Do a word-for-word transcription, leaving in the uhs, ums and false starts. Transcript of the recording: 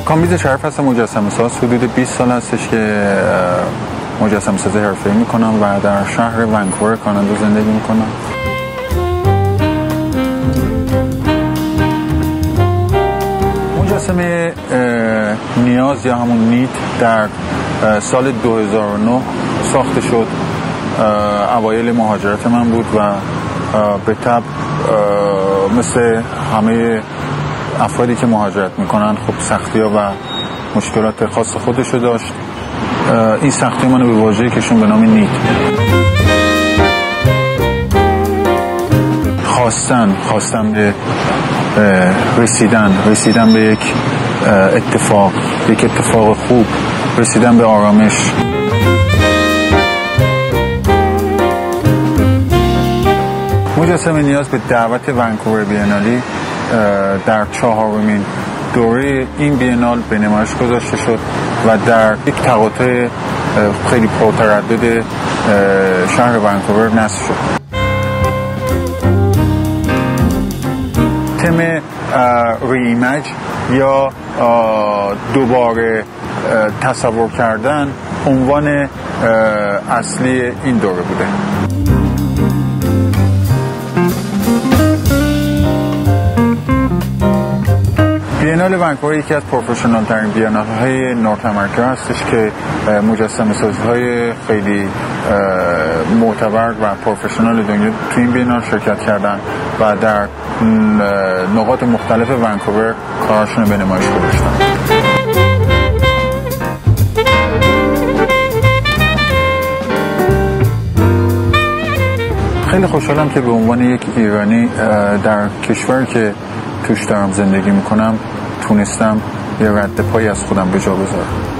کامبیز شریف هستم، مجسمه ساز. حدود بیست سال هستش که مجسمه سازی حرفه‌ای میکنم و در شهر ونکوور کانادا زندگی میکنم. مجسمه نیاز یا همون نیت در سال دو هزار و نه ساخته شد. اوایل مهاجرت من بود و به طب مثل همه افرادی که مهاجرت میکنن خب سختی‌ها و مشکلات خاص خودشو داشت. این سختی منو به واژه‌ای کشون به نام نیت. خواستن خواستم به رسیدن رسیدن به یک اتفاق یک اتفاق خوب، رسیدن به آرامش. مجسمه نیاز به دعوت ونکوور بینالی در چهارمین دوره این بینال به نمایش گذاشته شد و در یک تقاطع خیلی پرتردد شهر ونکوور نصب شد. تم ریمیج یا دوباره تصور کردن عنوان اصلی این دوره بوده. بینال ونکوور یکی از پروفشنال ترین بینال های نورت امریکا هستش که مجسمه سازی های خیلی معتبر و پروفشنال دنیا تو این بینال شرکت کردن و در نقاط مختلف ونکوور کارشون به نمایش گذاشتن. خیلی خوشحالم که به عنوان یک ایرانی در کشوری که توش دارم زندگی میکنم تونستم یه رد پایی از خودم به جا بذارم.